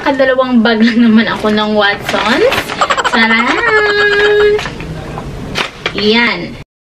nakadalawang bag lang naman ako ng Watsons. Taran! Yan.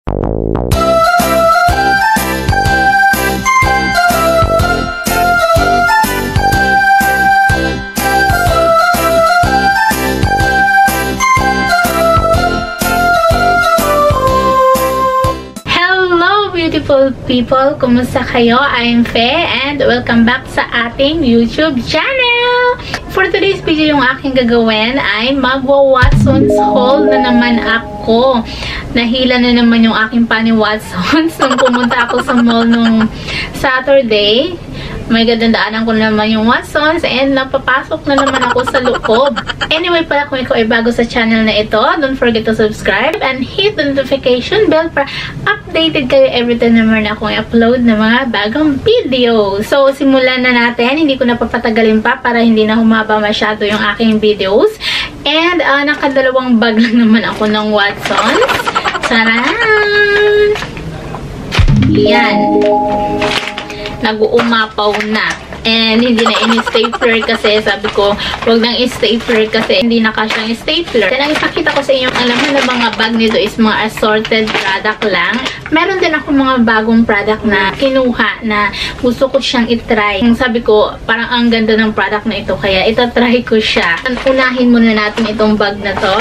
Beautiful people, kumusta kayo? I'm Fe and welcome back sa ating YouTube channel. For today's video, yung aking gagawin ay magwa-Watsons haul na naman ako. Nahila na naman yung aking pani Watsons nung pumunta ako sa mall nung Saturday. May gandandaanan ko naman yung Watsons and napapasok na naman ako sa loob. Anyway pala, kung ikaw ay bago sa channel na ito, don't forget to subscribe and hit the notification bell para updated kayo every time naman akong i-upload ng mga bagong video. So, simulan na natin. Hindi ko na papatagalin pa para hindi na humaba masyado yung aking videos. And, nakadalawang bag lang naman ako ng Watsons. Taran! Yan. Nag-uumapaw na. And hindi na ini-stapler kasi sabi ko, wag nang i-stapler kasi hindi na kasyang i-stapler. Then, ang ipakita ko sa inyo, alam mo na mga bag nito is mga assorted product lang. Meron din ako mga bagong product na kinuha na gusto ko siyang itry. Sabi ko, parang ang ganda ng product na ito, kaya itatry ko siya. Unahin muna natin itong bag na to.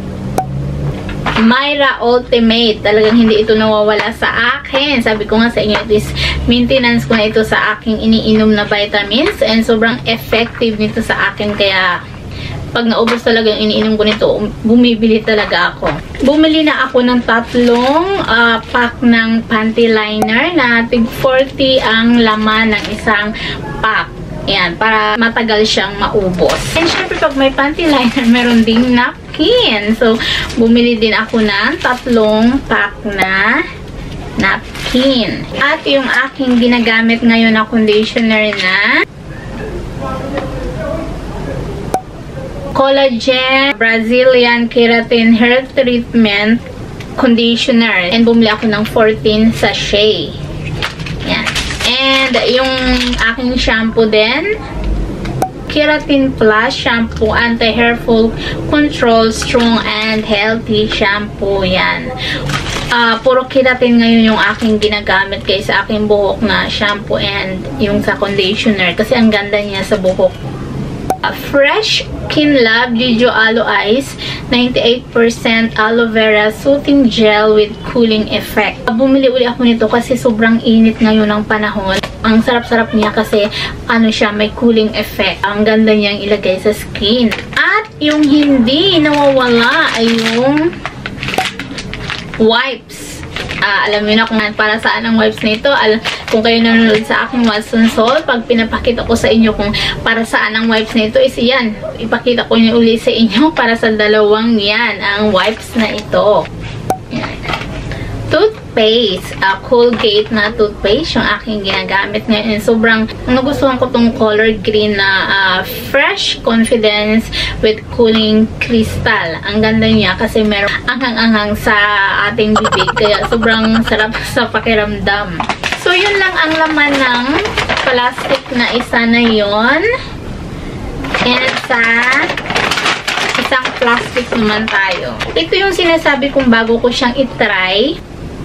Myra Ultimate. Talagang hindi ito nawawala sa akin. Sabi ko nga sa inyo, it is maintenance ko na ito sa aking iniinom na vitamins and sobrang effective nito sa akin. Kaya pag naubos talaga yung iniinom ko nito, bumibili talaga ako. Bumili na ako ng tatlong pack ng panty liner na tig 40 ang laman ng isang pack. Ayan, para matagal siyang maubos. And syempre, pag may panty liner, meron ding napkin. So, bumili din ako ng tatlong pack na napkin. At yung aking ginagamit ngayon na conditioner na Collagen Brazilian Keratin Hair Treatment Conditioner. And bumili ako ng 14 sachet. Yan. And yung aking shampoo din, Keratin Plus Shampoo, Anti-Hair Fall Control, Strong and Healthy Shampoo. Yan. Puro keratin ngayon yung aking ginagamit kaysa aking buhok na shampoo and yung sa conditioner. Kasi ang ganda niya sa buhok. Fresh Kinlab Gijo Aloe Ice 98% aloe vera soothing gel with cooling effect. Bumili uli ako nito kasi sobrang init ngayon ng panahon. Ang sarap-sarap niya kasi ano siya, may cooling effect. Ang ganda niyang ilagay sa skin. At yung hindi nawawala ay yung wipes. Alam niyo na kung para saan ang wipes na ito. Kung kayo nanonood sa aking Watsons haul, pag pinapakita ko sa inyo kung para saan ang wipes na ito, is yan. Ipakita ko niyo uli sa inyo para sa dalawang yan, ang wipes na ito. Yan. Toothpaste. Colgate na toothpaste yung aking ginagamit ngayon. Sobrang nagustuhan ko tong color green na Fresh Confidence with Cooling Crystal. Ang ganda niya kasi meron anghang-anghang sa ating bibig. Kaya sobrang sarap sa pakiramdam. So, yun lang ang laman ng plastic na isa na yun. And sa isang plastic naman tayo. Ito yung sinasabi kong bago ko siyang itry.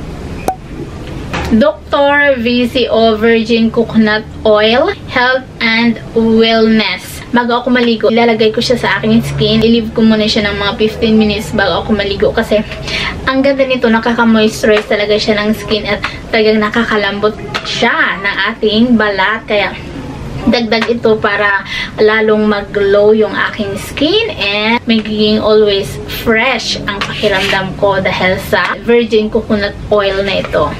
Dr. VCO Virgin Coconut Oil Health and Wellness. Bago ako maligo, ilalagay ko siya sa aking skin. I-leave ko muna siya ng mga 15 minutes bago ako maligo kasi ang ganda nito, nakaka-moisturize talaga siya ng skin at talagang nakakalambot siya ng ating balat. Kaya dagdag ito para lalong mag-glow yung aking skin and magiging always fresh ang pakiramdam ko dahil sa Virgin Coconut Oil na ito.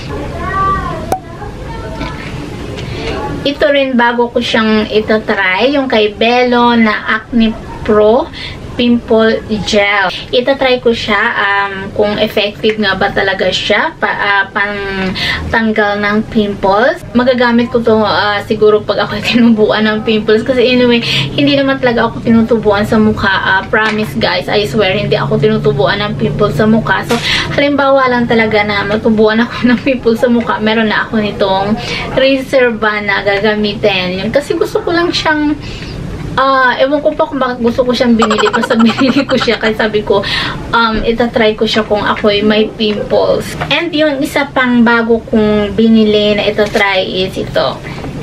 Ito rin bago ko siyang itatry, yung kay Bello na Acne Pro Pimple Gel. Itatry ko siya kung effective nga ba talaga siya pang tanggal ng pimples. Magagamit ko to siguro pag ako tinubuan ng pimples kasi anyway, hindi naman talaga ako tinutubuan sa mukha. Promise guys, I swear, hindi ako tinutubuan ng pimples sa mukha. So, halimbawa lang talaga na matubuan ako ng pimples sa mukha, meron na ako nitong razor band na gagamitin. Yun, kasi gusto ko lang siyang Ewan ko pa kung bakit gusto ko siyang binili. Basta binili ko siya kasi sabi ko, itatry ko siya kung ako'y may pimples. And yung isa pang bago kong binili na itatry is ito.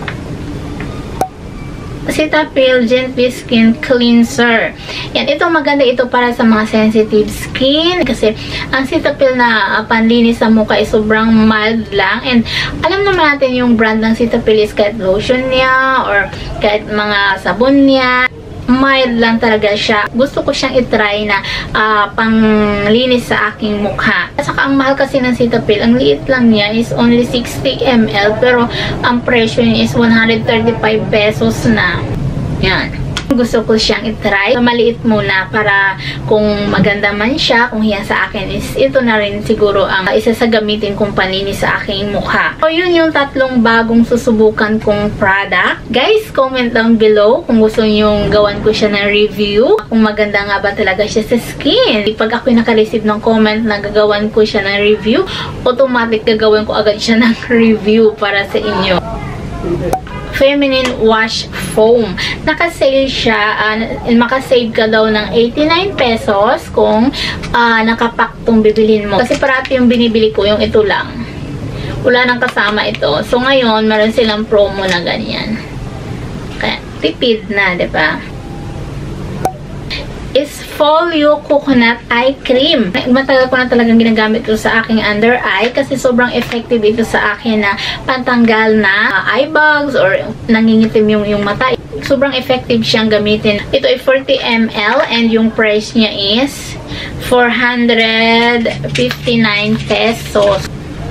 Cetaphil Gently Skin Cleanser. Yan, ito maganda ito para sa mga sensitive skin kasi ang Cetaphil na panlinis sa mukha ay sobrang mild lang, and alam naman natin yung brand ng Cetaphil is kahit lotion niya or kahit mga sabon niya, mild lang talaga siya. Gusto ko siyang itry na panglinis sa aking mukha. At saka ang mahal kasi ng Cetaphil, ang liit lang niya is only 60 ml pero ang presyo niya is 135 pesos na. Yan. Gusto ko siyang itry. Maliit muna para kung maganda man siya, kung hiya sa akin is ito na rin siguro ang isa sa gamitin kong panlinis sa aking mukha. So, yun yung tatlong bagong susubukan kong product. Guys, comment down below kung gusto nyong gawan ko siya ng review. Kung maganda nga ba talaga siya sa skin. Pag ako'y naka-receive ng comment na gagawan ko siya ng review, automatic gagawin ko agad siya ng review para sa inyo. Feminine Wash Foam. Naka-sale siya. Makasave ka daw ng 89 pesos kung nakapack tong bibilhin mo. Kasi parati yung binibili ko, yung ito lang. Wala nang kasama ito. So, ngayon, meron silang promo na ganyan. Kaya, tipid na, diba? Is Folio Coconut Eye Cream. Matagal ko na talagang ginagamit ito sa aking under eye kasi sobrang effective ito sa akin na pantanggal na eye bags or nangingitim yung mata. Sobrang effective siyang gamitin. Ito ay 40 ml and yung price niya is 459 pesos.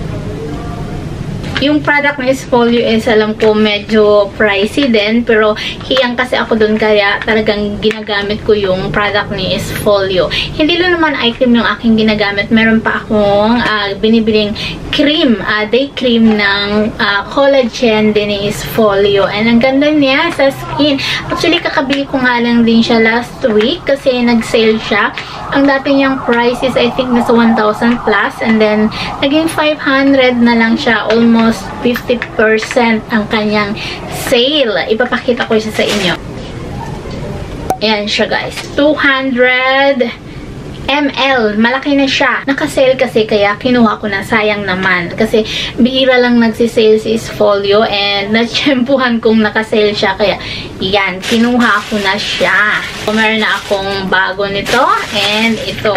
Yung product na Folio is alam ko medyo pricey din, pero hiyang kasi ako dun kaya talagang ginagamit ko yung product ni Folio. Hindi lang naman eye cream yung aking ginagamit. Meron pa akong binibiling cream, day cream ng collagen din ni Folio. And ang ganda niya sa skin. Actually, kakabili ko nga lang din siya last week kasi nag-sale siya. Ang dati niyang price is I think nasa 1,000 plus and then naging 500 na lang siya, almost 50% ang kanyang sale. Ipapakita ko siya sa inyo. Ayan siya guys. 200 ml. Malaki na siya. Naka-sale kasi kaya kinuha ko na. Sayang naman. Kasi bihira lang nagsisale si Folio and natsyempuhan kong naka-sale siya. Kaya yan. Kinuha ko na siya. Meron na akong bago nito and ito.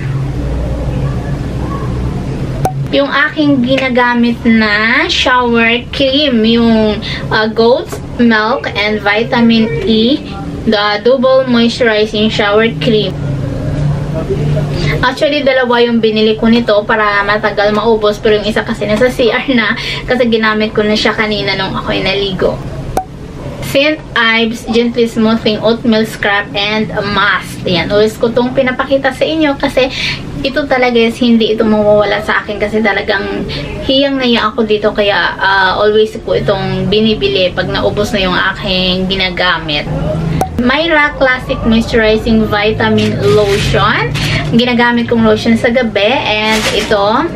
Yung aking ginagamit na shower cream, yung goat's milk and vitamin E, the double moisturizing shower cream. Actually, dalawa yung binili ko nito para matagal maubos, pero yung isa kasi nasa CR na kasi ginamit ko na siya kanina nung ako'y naligo. St. Ives Gently Smoothing Oatmeal Scrub and Mask. Ayan, always ko itong pinapakita sa inyo kasi ito talaga is hindi ito mawawala sa akin kasi talagang hiyang naiya ako dito kaya always ko itong binibili pag naubos na yung aking ginagamit. Myra Classic Moisturizing Vitamin Lotion. Ginagamit kong lotion sa gabi and ito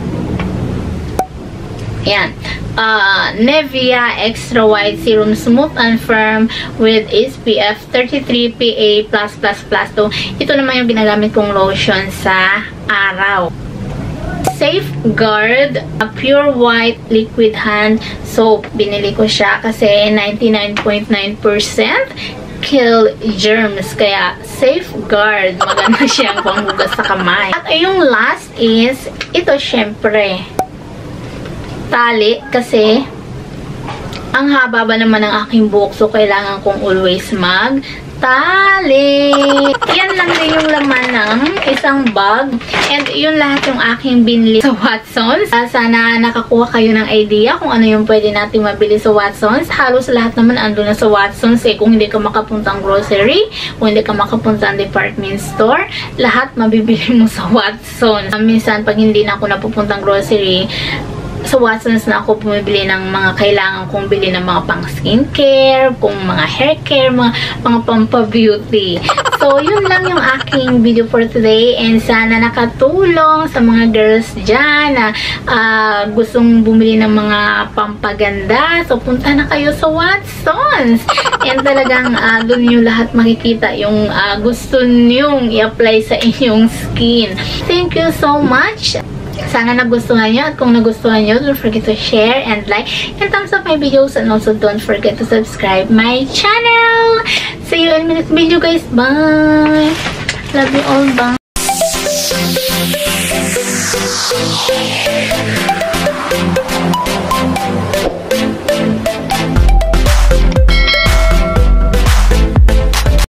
yan. Nivea Extra White Serum Smooth and Firm with SPF 33 PA+++. So, ito naman yung ginagamit kong lotion sa araw. Safeguard Pure White Liquid Hand Soap. Binili ko siya kasi 99.9% kill germs. Kaya, Safeguard. Maganda siyang panghugas sa kamay. At yung last is, ito syempre tali kasi ang haba ba naman ng aking buhok so kailangan kong always mag-tali. Yan lang din yung laman ng isang bag and yun lahat yung aking binili sa Watsons. Sana nakakuha kayo ng idea kung ano yung pwede natin mabili sa Watsons. Halos lahat naman ando na sa Watsons kung hindi ka makapuntang grocery, kung hindi ka makapuntang department store, lahat mabibili mo sa Watsons. Minsan pag hindi na ako napupuntang grocery, sa Watsons na ako bumibili ng mga kailangan kong bili ng mga pang skincare, kung mga hair care, mga pampa-beauty. So, yun lang yung aking video for today, and sana nakatulong sa mga girls dyan na gustong bumili ng mga pampaganda. So, punta na kayo sa Watsons, and talagang doon nyo lahat makikita yung gusto nyong i-apply sa inyong skin. Thank you so much. Sana nagustuhan nyo, at kung nagustuhan nyo, don't forget to share and like and thumbs up my videos, and also don't forget to subscribe my channel. See you in the next video, guys. Bye! Love you all. Bye!